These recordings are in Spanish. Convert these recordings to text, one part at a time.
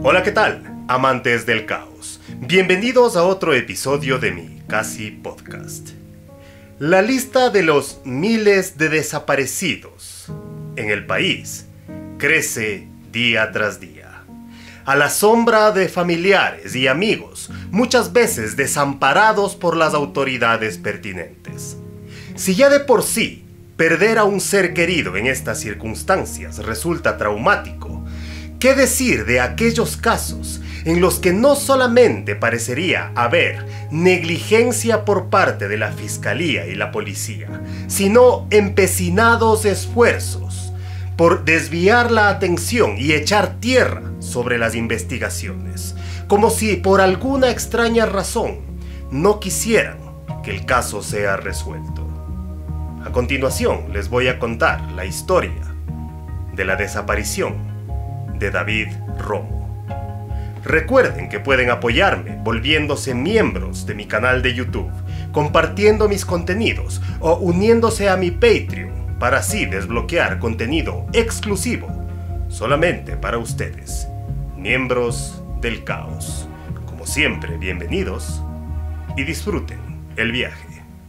Hola, ¿qué tal, amantes del caos? Bienvenidos a otro episodio de mi Casi Podcast. La lista de los miles de desaparecidos en el país crece día tras día, a la sombra de familiares y amigos, muchas veces desamparados por las autoridades pertinentes. Si ya de por sí perder a un ser querido en estas circunstancias resulta traumático, ¿qué decir de aquellos casos en los que no solamente parecería haber negligencia por parte de la Fiscalía y la Policía, sino empecinados esfuerzos por desviar la atención y echar tierra sobre las investigaciones, como si por alguna extraña razón no quisieran que el caso sea resuelto? A continuación les voy a contar la historia de la desaparición de David Romo. Recuerden que pueden apoyarme volviéndose miembros de mi canal de YouTube, compartiendo mis contenidos o uniéndose a mi Patreon para así desbloquear contenido exclusivo solamente para ustedes, miembros del caos. Como siempre, bienvenidos y disfruten el viaje.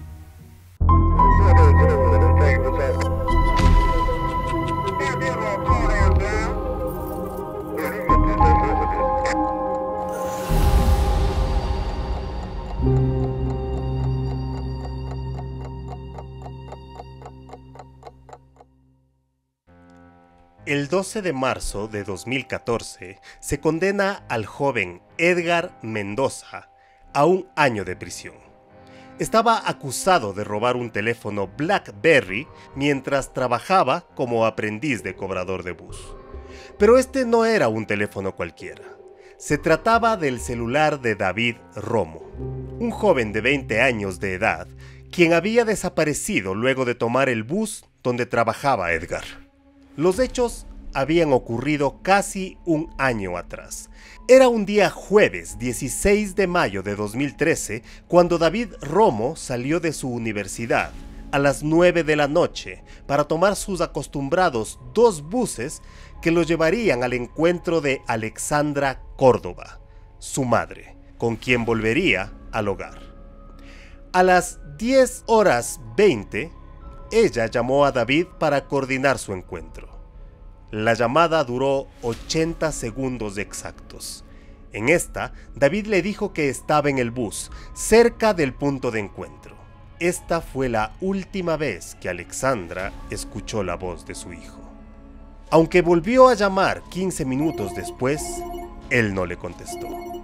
El 12 de marzo de 2014 se condena al joven Edgar Mendoza a 1 año de prisión. Estaba acusado de robar un teléfono BlackBerry mientras trabajaba como aprendiz de cobrador de bus. Pero este no era un teléfono cualquiera. Se trataba del celular de David Romo, un joven de 20 años de edad, quien había desaparecido luego de tomar el bus donde trabajaba Edgar. Los hechos habían ocurrido casi 1 año atrás. Era un día jueves 16 de mayo de 2013 cuando David Romo salió de su universidad a las 9 de la noche para tomar sus acostumbrados 2 buses que lo llevarían al encuentro de Alexandra Córdoba, su madre, con quien volvería al hogar. A las 10:20, ella llamó a David para coordinar su encuentro. La llamada duró 80 segundos exactos. En esta, David le dijo que estaba en el bus, cerca del punto de encuentro. Esta fue la última vez que Alexandra escuchó la voz de su hijo. Aunque volvió a llamar 15 minutos después, él no le contestó.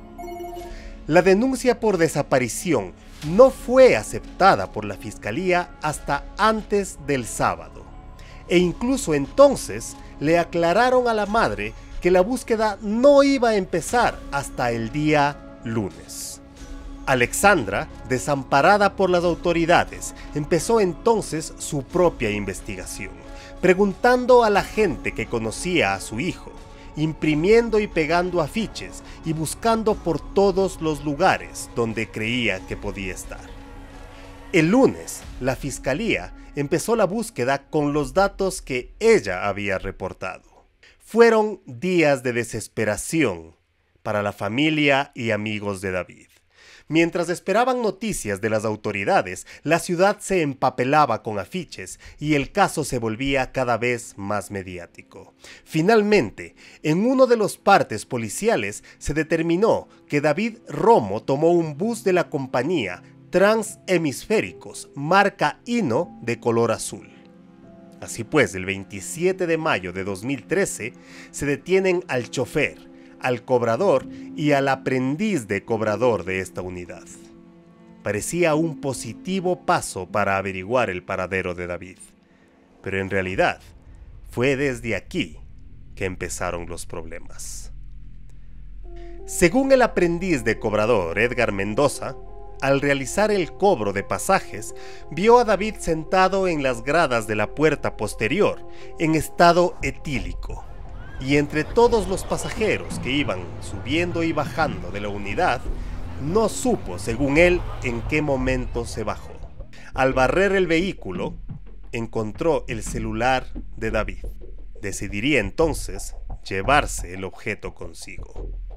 La denuncia por desaparición no fue aceptada por la Fiscalía hasta antes del sábado. E incluso entonces le aclararon a la madre que la búsqueda no iba a empezar hasta el día lunes. Alexandra, desamparada por las autoridades, empezó entonces su propia investigación, preguntando a la gente que conocía a su hijo, imprimiendo y pegando afiches y buscando por todos los lugares donde creía que podía estar. El lunes, la Fiscalía empezó la búsqueda con los datos que ella había reportado. Fueron días de desesperación para la familia y amigos de David. Mientras esperaban noticias de las autoridades, la ciudad se empapelaba con afiches y el caso se volvía cada vez más mediático. Finalmente, en uno de los partes policiales se determinó que David Romo tomó un bus de la compañía Transhemisféricos, marca Hino, de color azul. Así pues, el 27 de mayo de 2013 se detienen al chofer, al cobrador y al aprendiz de cobrador de esta unidad. Parecía un positivo paso para averiguar el paradero de David, pero en realidad fue desde aquí que empezaron los problemas. Según el aprendiz de cobrador Edgar Mendoza, al realizar el cobro de pasajes, vio a David sentado en las gradas de la puerta posterior, en estado etílico, y entre todos los pasajeros que iban subiendo y bajando de la unidad, no supo, según él, en qué momento se bajó. Al barrer el vehículo, encontró el celular de David. Decidiría entonces llevarse el objeto consigo.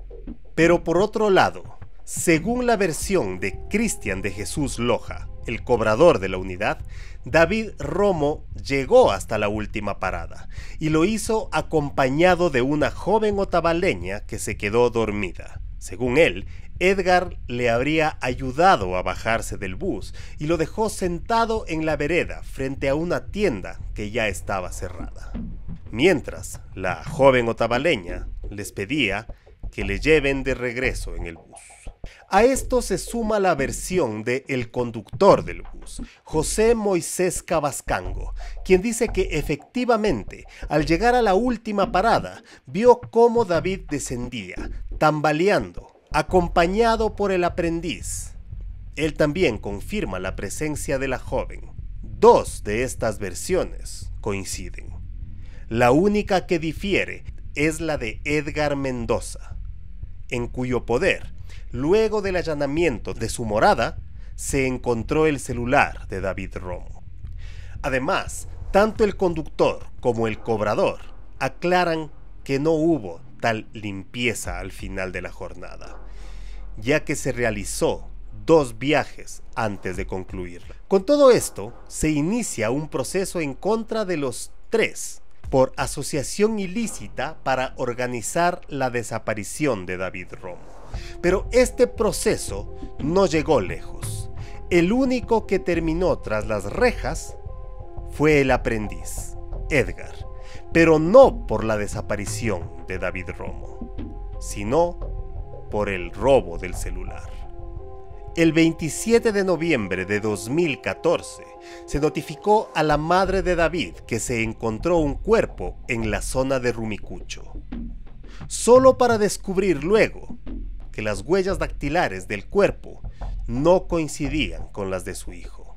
Pero por otro lado, según la versión de Cristian de Jesús Loja, el cobrador de la unidad, David Romo llegó hasta la última parada y lo hizo acompañado de una joven otavaleña que se quedó dormida. Según él, Edgar le habría ayudado a bajarse del bus y lo dejó sentado en la vereda frente a una tienda que ya estaba cerrada. Mientras, la joven otavaleña les pedía que le lleven de regreso en el bus. A esto se suma la versión de el conductor del bus, José Moisés Cabascango, quien dice que efectivamente, al llegar a la última parada, vio cómo David descendía, tambaleando, acompañado por el aprendiz. Él también confirma la presencia de la joven. Dos de estas versiones coinciden. La única que difiere es la de Edgar Mendoza, en cuyo poder, luego del allanamiento de su morada, se encontró el celular de David Romo. Además, tanto el conductor como el cobrador aclaran que no hubo tal limpieza al final de la jornada, ya que se realizó 2 viajes antes de concluirla. Con todo esto, se inicia un proceso en contra de los 3 por asociación ilícita para organizar la desaparición de David Romo. Pero este proceso no llegó lejos. El único que terminó tras las rejas fue el aprendiz, Edgar, pero no por la desaparición de David Romo, sino por el robo del celular. El 27 de noviembre de 2014 se notificó a la madre de David que se encontró un cuerpo en la zona de Rumicucho, solo para descubrir luego que las huellas dactilares del cuerpo no coincidían con las de su hijo.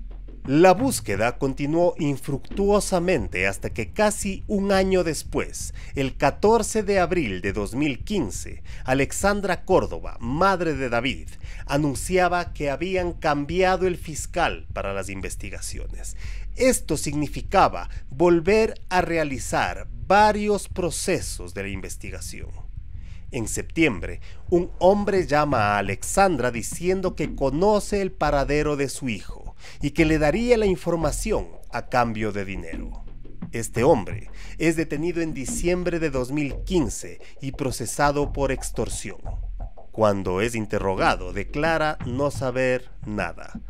La búsqueda continuó infructuosamente hasta que casi un año después, el 14 de abril de 2015, Alexandra Córdoba, madre de David, anunciaba que habían cambiado el fiscal para las investigaciones. Esto significaba volver a realizar varios procesos de la investigación. En septiembre, un hombre llama a Alexandra diciendo que conoce el paradero de su hijo y que le daría la información a cambio de dinero. Este hombre es detenido en diciembre de 2015 y procesado por extorsión. Cuando es interrogado, declara no saber nada.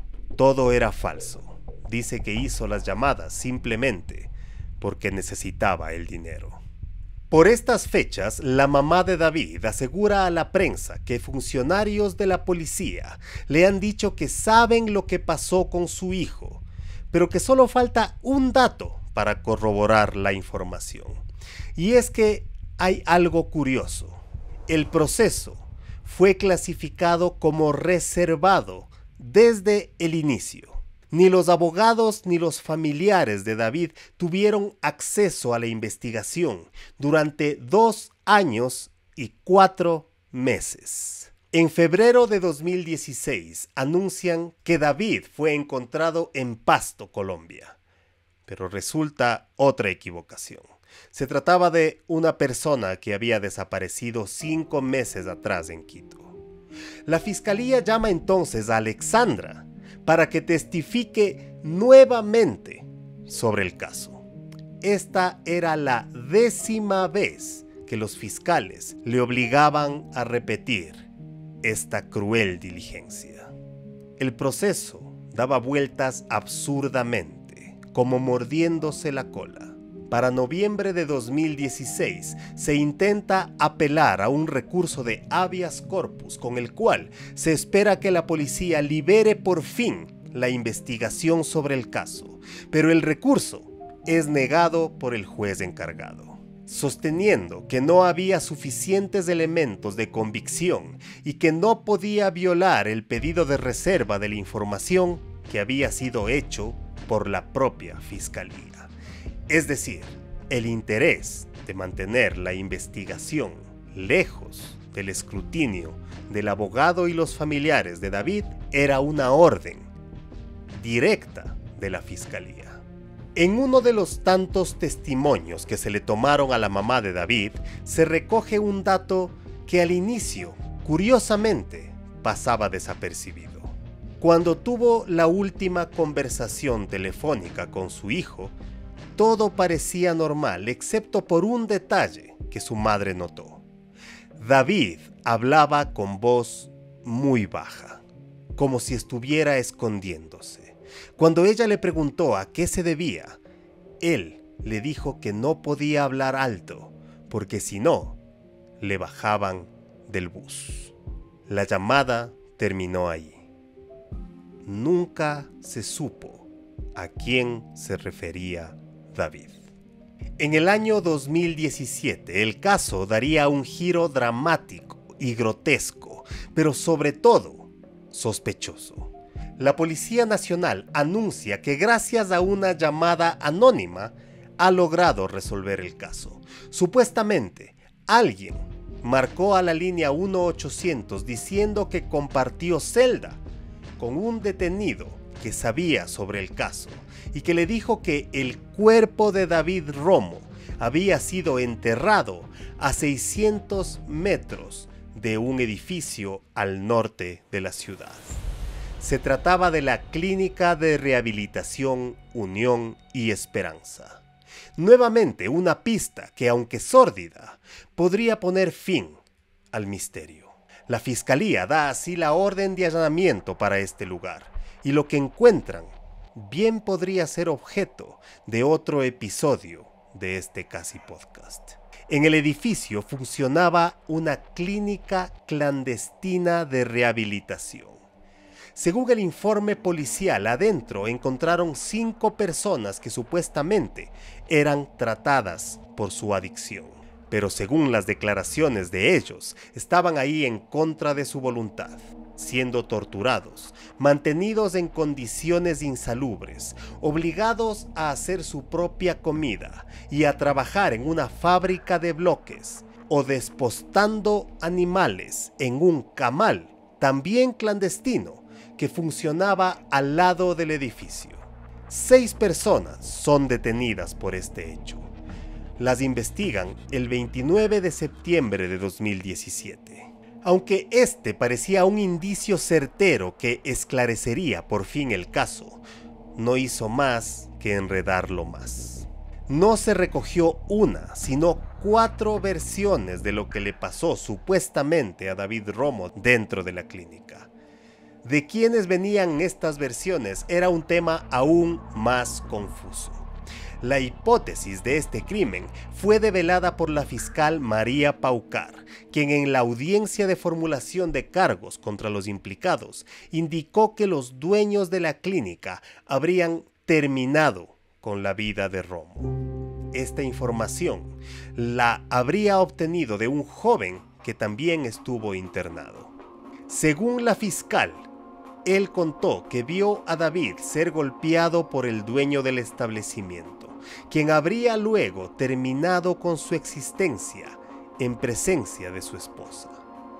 Todo era falso. Dice que hizo las llamadas simplemente porque necesitaba el dinero. Por estas fechas, la mamá de David asegura a la prensa que funcionarios de la policía le han dicho que saben lo que pasó con su hijo, pero que solo falta un dato para corroborar la información. Y es que hay algo curioso. El proceso fue clasificado como reservado desde el inicio. Ni los abogados ni los familiares de David tuvieron acceso a la investigación durante 2 años y 4 meses. En febrero de 2016 anuncian que David fue encontrado en Pasto, Colombia. Pero resulta otra equivocación. Se trataba de una persona que había desaparecido 5 meses atrás en Quito. La fiscalía llama entonces a Alexandra para que testifique nuevamente sobre el caso. Esta era la 10ª vez que los fiscales le obligaban a repetir esta cruel diligencia. El proceso daba vueltas absurdamente, como mordiéndose la cola. Para noviembre de 2016 se intenta apelar a un recurso de habeas corpus con el cual se espera que la policía libere por fin la investigación sobre el caso, pero el recurso es negado por el juez encargado, sosteniendo que no había suficientes elementos de convicción y que no podía violar el pedido de reserva de la información que había sido hecho por la propia fiscalía. Es decir, el interés de mantener la investigación lejos del escrutinio del abogado y los familiares de David era una orden directa de la fiscalía. En uno de los tantos testimonios que se le tomaron a la mamá de David, se recoge un dato que al inicio, curiosamente, pasaba desapercibido. Cuando tuvo la última conversación telefónica con su hijo, todo parecía normal excepto por un detalle que su madre notó. David hablaba con voz muy baja, como si estuviera escondiéndose. Cuando ella le preguntó a qué se debía, él le dijo que no podía hablar alto, porque si no, le bajaban del bus. La llamada terminó ahí. Nunca se supo a quién se refería David. En el año 2017, el caso daría un giro dramático y grotesco, pero sobre todo sospechoso. La Policía Nacional anuncia que gracias a una llamada anónima ha logrado resolver el caso. Supuestamente, alguien marcó a la línea 1-800 diciendo que compartió celda con un detenido que sabía sobre el caso y que le dijo que el cuerpo de David Romo había sido enterrado a 600 metros de un edificio al norte de la ciudad. Se trataba de la Clínica de Rehabilitación Unión y Esperanza. Nuevamente una pista que, aunque sórdida, podría poner fin al misterio. La Fiscalía da así la orden de allanamiento para este lugar, y lo que encuentran bien podría ser objeto de otro episodio de este Casi Podcast. En el edificio funcionaba una clínica clandestina de rehabilitación. Según el informe policial, adentro encontraron 5 personas que supuestamente eran tratadas por su adicción. Pero según las declaraciones de ellos, estaban ahí en contra de su voluntad, siendo torturados, mantenidos en condiciones insalubres, obligados a hacer su propia comida y a trabajar en una fábrica de bloques, o despostando animales en un camal, también clandestino, que funcionaba al lado del edificio. 6 personas son detenidas por este hecho. Las investigan el 29 de septiembre de 2017. Aunque este parecía un indicio certero que esclarecería por fin el caso, no hizo más que enredarlo más. No se recogió una, sino 4 versiones de lo que le pasó supuestamente a David Romo dentro de la clínica. De quiénes venían estas versiones era un tema aún más confuso. La hipótesis de este crimen fue develada por la fiscal María Paucar, quien en la audiencia de formulación de cargos contra los implicados indicó que los dueños de la clínica habrían terminado con la vida de Romo. Esta información la habría obtenido de un joven que también estuvo internado. Según la fiscal, él contó que vio a David ser golpeado por el dueño del establecimiento, quien habría luego terminado con su existencia en presencia de su esposa.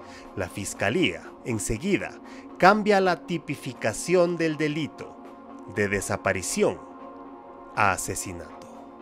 La fiscalía, enseguida, cambia la tipificación del delito de desaparición a asesinato.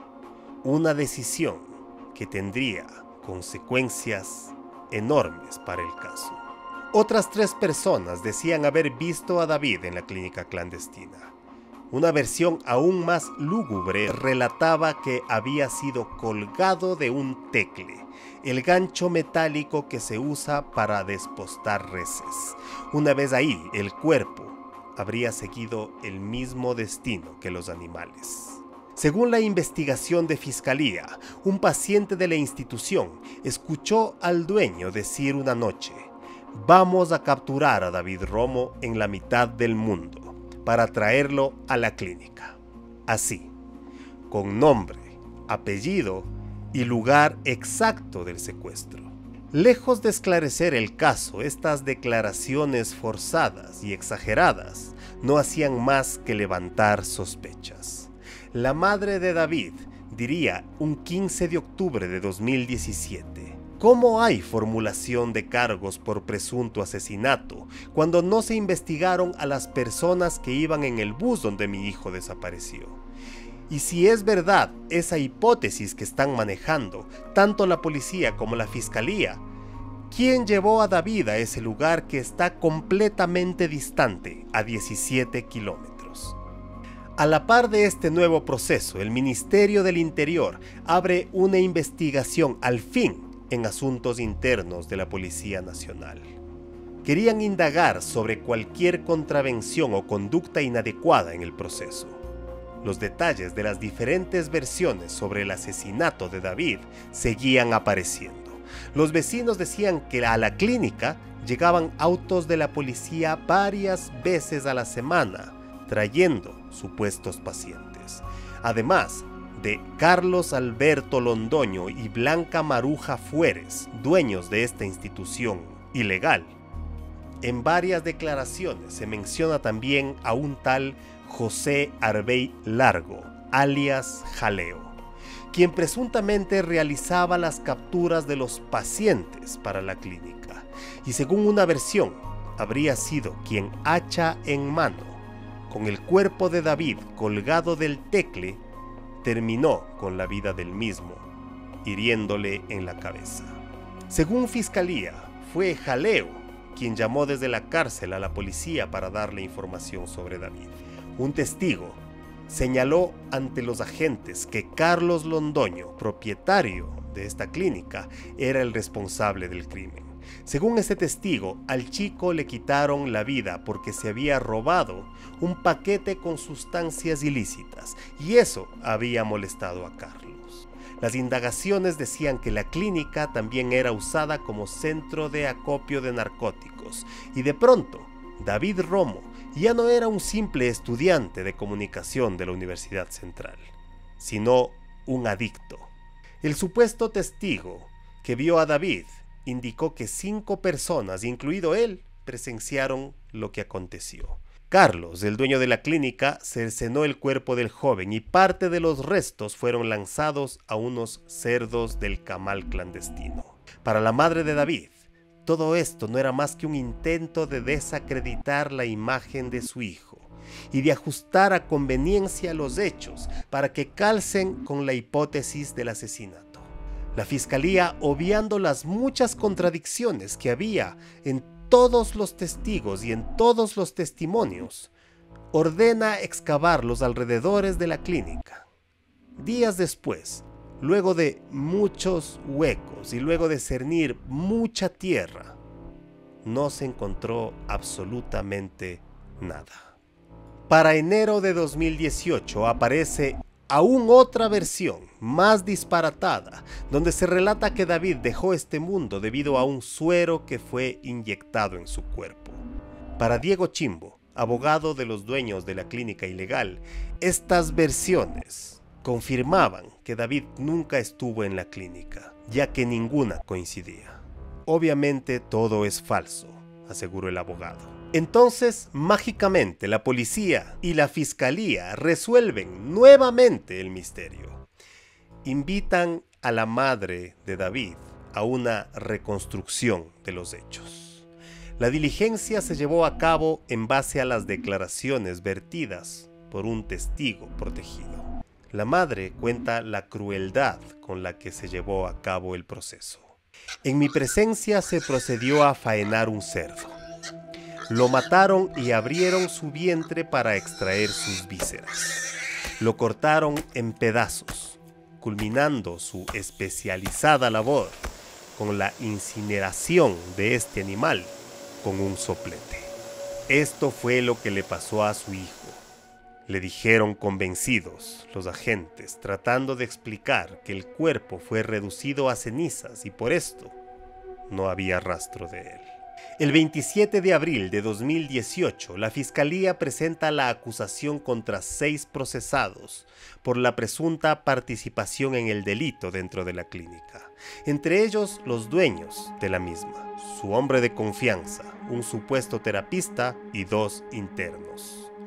Una decisión que tendría consecuencias enormes para el caso. Otras 3 personas decían haber visto a David en la clínica clandestina. Una versión aún más lúgubre relataba que había sido colgado de un tecle, el gancho metálico que se usa para despostar reses. Una vez ahí, el cuerpo habría seguido el mismo destino que los animales. Según la investigación de fiscalía, un paciente de la institución escuchó al dueño decir una noche: "Vamos a capturar a David Romo en la mitad del mundo para traerlo a la clínica". Así, con nombre, apellido y lugar exacto del secuestro. Lejos de esclarecer el caso, estas declaraciones forzadas y exageradas no hacían más que levantar sospechas. La madre de David diría un 15 de octubre de 2017: ¿cómo hay formulación de cargos por presunto asesinato cuando no se investigaron a las personas que iban en el bus donde mi hijo desapareció? Y si es verdad esa hipótesis que están manejando tanto la policía como la fiscalía, ¿Quién llevó a David a ese lugar que está completamente distante, a 17 kilómetros? A la par de este nuevo proceso, el Ministerio del Interior abre una investigación al fin en asuntos internos de la Policía Nacional. Querían indagar sobre cualquier contravención o conducta inadecuada en el proceso. Los detalles de las diferentes versiones sobre el asesinato de David seguían apareciendo. Los vecinos decían que a la clínica llegaban autos de la policía varias veces a la semana, trayendo supuestos pacientes. Además de Carlos Alberto Londoño y Blanca Maruja Fueres, dueños de esta institución ilegal. En varias declaraciones se menciona también a un tal José Arbey Largo, alias Jaleo, quien presuntamente realizaba las capturas de los pacientes para la clínica, y según una versión, habría sido quien, hacha en mano, con el cuerpo de David colgado del tecle, terminó con la vida del mismo, hiriéndole en la cabeza. Según Fiscalía, fue Jaleo quien llamó desde la cárcel a la policía para darle información sobre David. Un testigo señaló ante los agentes que Carlos Londoño, propietario de esta clínica, era el responsable del crimen. Según este testigo, al chico le quitaron la vida porque se había robado un paquete con sustancias ilícitas y eso había molestado a Carlos. Las indagaciones decían que la clínica también era usada como centro de acopio de narcóticos y de pronto David Romo ya no era un simple estudiante de comunicación de la Universidad Central, sino un adicto. El supuesto testigo que vio a David indicó que 5 personas, incluido él, presenciaron lo que aconteció. Carlos, el dueño de la clínica, cercenó el cuerpo del joven y parte de los restos fueron lanzados a unos cerdos del camal clandestino. Para la madre de David, todo esto no era más que un intento de desacreditar la imagen de su hijo y de ajustar a conveniencia los hechos para que calcen con la hipótesis del asesinato. La fiscalía, obviando las muchas contradicciones que había en todos los testigos y en todos los testimonios, ordena excavar los alrededores de la clínica. Días después, luego de muchos huecos y luego de cernir mucha tierra, no se encontró absolutamente nada. Para enero de 2018 aparece aún otra versión más disparatada, donde se relata que David dejó este mundo debido a un suero que fue inyectado en su cuerpo. Para Diego Chimbo, abogado de los dueños de la clínica ilegal, estas versiones confirmaban que David nunca estuvo en la clínica, ya que ninguna coincidía. Obviamente todo es falso, aseguró el abogado. Entonces, mágicamente, la policía y la fiscalía resuelven nuevamente el misterio. Invitan a la madre de David a una reconstrucción de los hechos. La diligencia se llevó a cabo en base a las declaraciones vertidas por un testigo protegido. La madre cuenta la crueldad con la que se llevó a cabo el proceso. En mi presencia se procedió a faenar un cerdo. Lo mataron y abrieron su vientre para extraer sus vísceras. Lo cortaron en pedazos, culminando su especializada labor con la incineración de este animal con un soplete. Esto fue lo que le pasó a su hijo, le dijeron convencidos los agentes, tratando de explicar que el cuerpo fue reducido a cenizas y por esto no había rastro de él. El 27 de abril de 2018, la Fiscalía presenta la acusación contra 6 procesados por la presunta participación en el delito dentro de la clínica, entre ellos los dueños de la misma, su hombre de confianza, un supuesto terapista y 2 internos.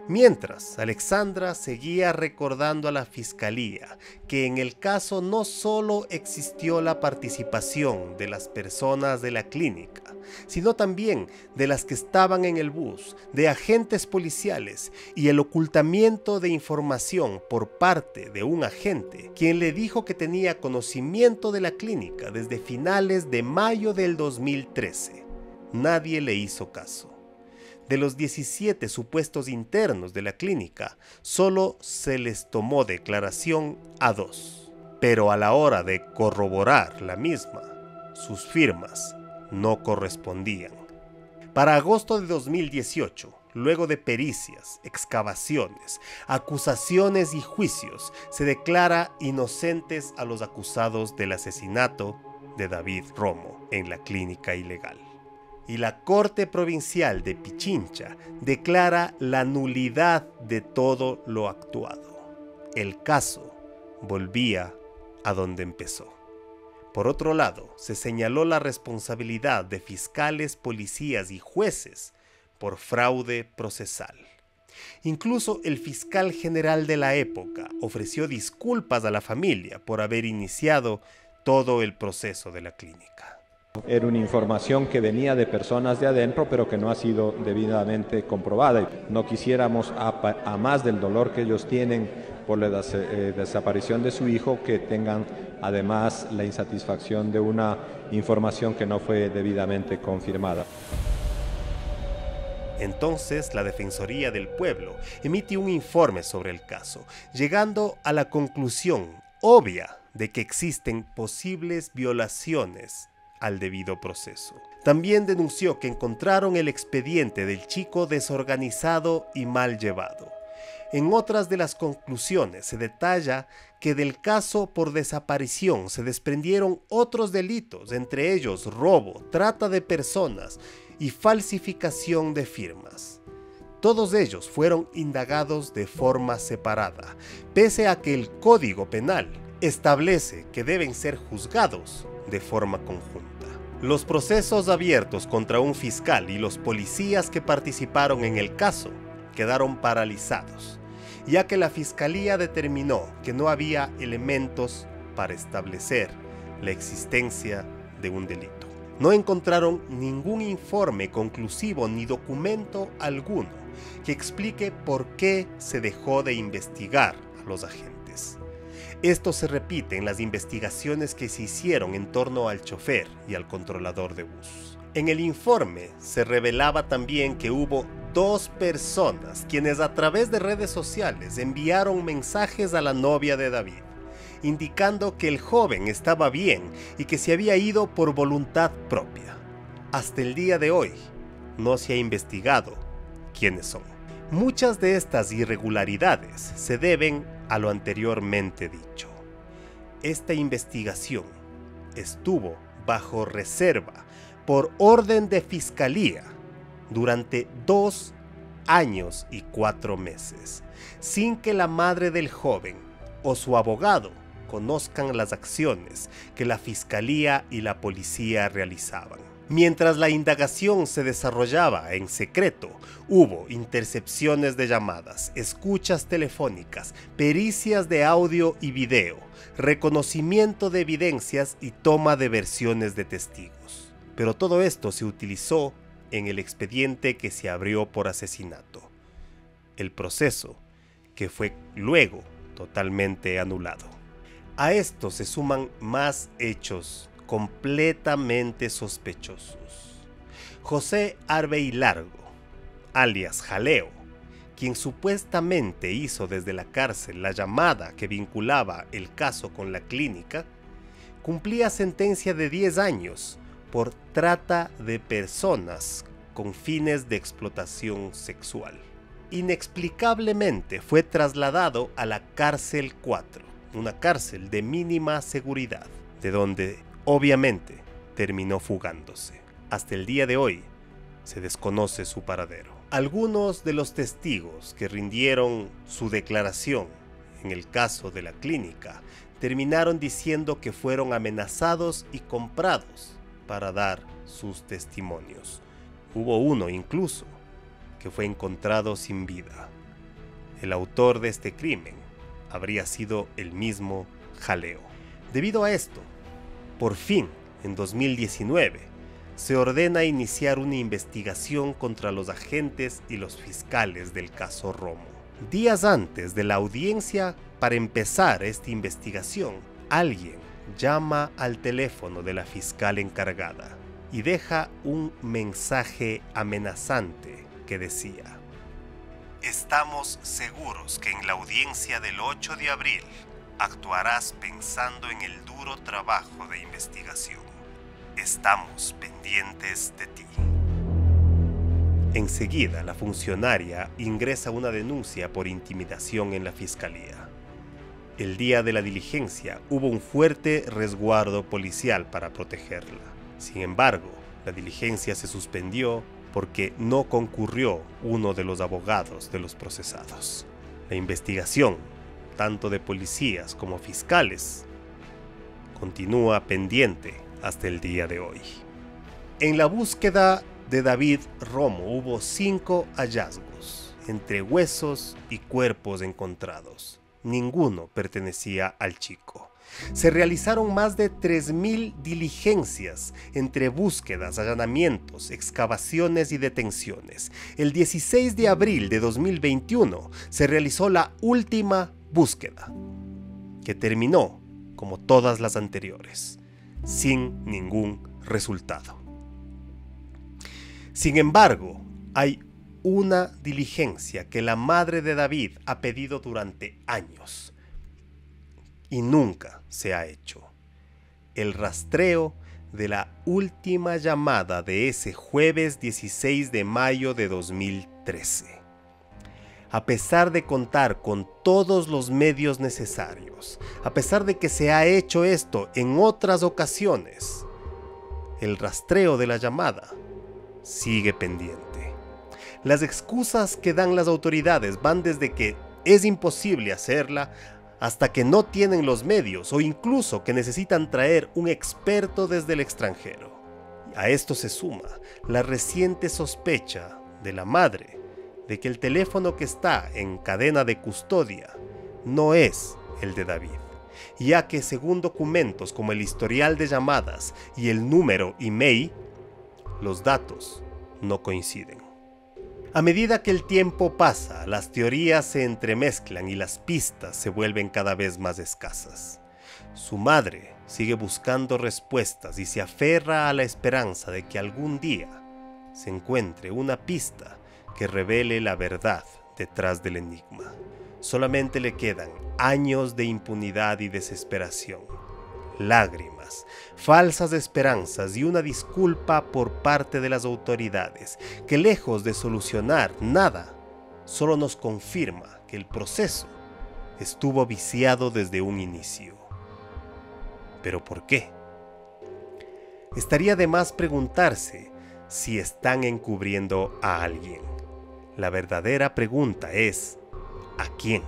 Mientras, Alexandra seguía recordando a la fiscalía que en el caso no solo existió la participación de las personas de la clínica, sino también de las que estaban en el bus, de agentes policiales y el ocultamiento de información por parte de un agente, quien le dijo que tenía conocimiento de la clínica desde finales de mayo del 2013. Nadie le hizo caso. De los 17 supuestos internos de la clínica, solo se les tomó declaración a 2. Pero a la hora de corroborar la misma, sus firmas no correspondían. Para agosto de 2018, luego de pericias, excavaciones, acusaciones y juicios, se declara inocentes a los acusados del asesinato de David Romo en la clínica ilegal. Y la Corte Provincial de Pichincha declara la nulidad de todo lo actuado. El caso volvía a donde empezó. Por otro lado, se señaló la responsabilidad de fiscales, policías y jueces por fraude procesal. Incluso el fiscal general de la época ofreció disculpas a la familia por haber iniciado todo el proceso de la clínica. Era una información que venía de personas de adentro, pero que no ha sido debidamente comprobada. No quisiéramos, a más del dolor que ellos tienen por la desaparición de su hijo, que tengan además la insatisfacción de una información que no fue debidamente confirmada. Entonces, la Defensoría del Pueblo emite un informe sobre el caso, llegando a la conclusión obvia de que existen posibles violaciones al debido proceso. También denunció que encontraron el expediente del chico desorganizado y mal llevado. En otras de las conclusiones se detalla que del caso por desaparición se desprendieron otros delitos, entre ellos robo, trata de personas y falsificación de firmas. Todos ellos fueron indagados de forma separada, pese a que el Código Penal establece que deben ser juzgados de forma conjunta. Los procesos abiertos contra un fiscal y los policías que participaron en el caso quedaron paralizados, ya que la fiscalía determinó que no había elementos para establecer la existencia de un delito. No encontraron ningún informe conclusivo ni documento alguno que explique por qué se dejó de investigar a los agentes. Esto se repite en las investigaciones que se hicieron en torno al chofer y al controlador de bus. En el informe se revelaba también que hubo 2 personas quienes a través de redes sociales enviaron mensajes a la novia de David, indicando que el joven estaba bien y que se había ido por voluntad propia. Hasta el día de hoy no se ha investigado quiénes son. Muchas de estas irregularidades se deben a lo anteriormente dicho. Esta investigación estuvo bajo reserva por orden de fiscalía durante 2 años y 4 meses, sin que la madre del joven o su abogado conozcan las acciones que la fiscalía y la policía realizaban. Mientras la indagación se desarrollaba en secreto, hubo intercepciones de llamadas, escuchas telefónicas, pericias de audio y video, reconocimiento de evidencias y toma de versiones de testigos. Pero todo esto se utilizó en el expediente que se abrió por asesinato. El proceso que fue luego totalmente anulado. A esto se suman más hechos completamente sospechosos. José Arbey Largo, alias Jaleo, quien supuestamente hizo desde la cárcel la llamada que vinculaba el caso con la clínica, cumplía sentencia de 10 años por trata de personas con fines de explotación sexual. Inexplicablemente fue trasladado a la cárcel 4, una cárcel de mínima seguridad, de donde obviamente terminó fugándose. Hasta el día de hoy se desconoce su paradero. Algunos de los testigos que rindieron su declaración en el caso de la clínica terminaron diciendo que fueron amenazados y comprados para dar sus testimonios. Hubo uno incluso que fue encontrado sin vida. el autor de este crimen habría sido el mismo Jaleo. Debido a esto, por fin, en 2019, se ordena iniciar una investigación contra los agentes y los fiscales del caso Romo. Días antes de la audiencia para empezar esta investigación, alguien llama al teléfono de la fiscal encargada y deja un mensaje amenazante que decía: «Estamos seguros que en la audiencia del 8 de abril actuarás pensando en el duro trabajo de investigación. Estamos pendientes de ti». Enseguida, la funcionaria ingresa una denuncia por intimidación en la fiscalía. El día de la diligencia hubo un fuerte resguardo policial para protegerla. Sin embargo, la diligencia se suspendió porque no concurrió uno de los abogados de los procesados. La investigación, tanto de policías como fiscales, continúa pendiente hasta el día de hoy. En la búsqueda de David Romo hubo 5 hallazgos, entre huesos y cuerpos encontrados. Ninguno pertenecía al chico. Se realizaron más de 3.000 diligencias entre búsquedas, allanamientos, excavaciones y detenciones. El 16 de abril de 2021 se realizó la última búsqueda, que terminó, como todas las anteriores, sin ningún resultado. Sin embargo, hay una diligencia que la madre de David ha pedido durante años y nunca se ha hecho: el rastreo de la última llamada de ese jueves 16 de mayo de 2013. A pesar de contar con todos los medios necesarios, a pesar de que se ha hecho esto en otras ocasiones, el rastreo de la llamada sigue pendiente. Las excusas que dan las autoridades van desde que es imposible hacerla hasta que no tienen los medios o incluso que necesitan traer un experto desde el extranjero. A esto se suma la reciente sospecha de la madre de que el teléfono que está en cadena de custodia no es el de David, ya que según documentos como el historial de llamadas y el número email, los datos no coinciden. A medida que el tiempo pasa, las teorías se entremezclan y las pistas se vuelven cada vez más escasas. Su madre sigue buscando respuestas y se aferra a la esperanza de que algún día se encuentre una pista que revele la verdad detrás del enigma. Solamente le quedan años de impunidad y desesperación, lágrimas, falsas esperanzas y una disculpa por parte de las autoridades, que lejos de solucionar nada, solo nos confirma que el proceso estuvo viciado desde un inicio. ¿Pero por qué? Estaría de más preguntarse si están encubriendo a alguien. La verdadera pregunta es: ¿a quién?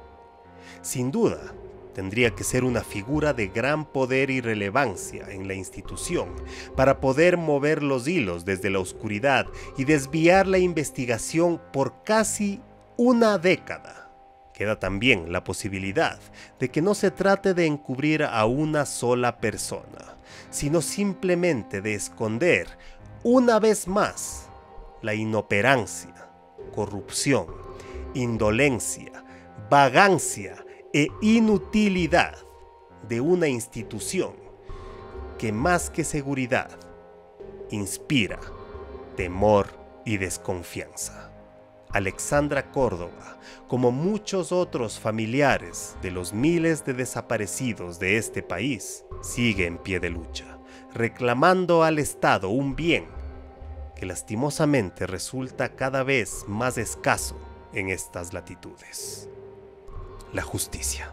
Sin duda, tendría que ser una figura de gran poder y relevancia en la institución para poder mover los hilos desde la oscuridad y desviar la investigación por casi una década. Queda también la posibilidad de que no se trate de encubrir a una sola persona, sino simplemente de esconder una vez más la inoperancia, corrupción, indolencia, vagancia e inutilidad de una institución que, más que seguridad, inspira temor y desconfianza. Alexandra Córdoba, como muchos otros familiares de los miles de desaparecidos de este país, sigue en pie de lucha, reclamando al Estado un bien que lastimosamente resulta cada vez más escaso en estas latitudes: la justicia.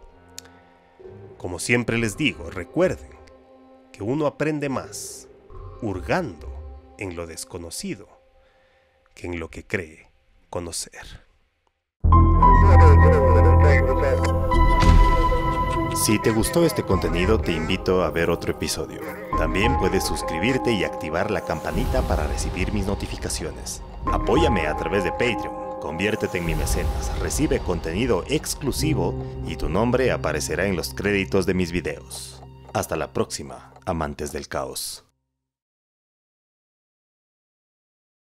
Como siempre les digo, recuerden que uno aprende más hurgando en lo desconocido que en lo que cree conocer. Si te gustó este contenido, te invito a ver otro episodio. También puedes suscribirte y activar la campanita para recibir mis notificaciones. Apóyame a través de Patreon. Conviértete en mi mecenas, recibe contenido exclusivo y tu nombre aparecerá en los créditos de mis videos. Hasta la próxima, amantes del caos.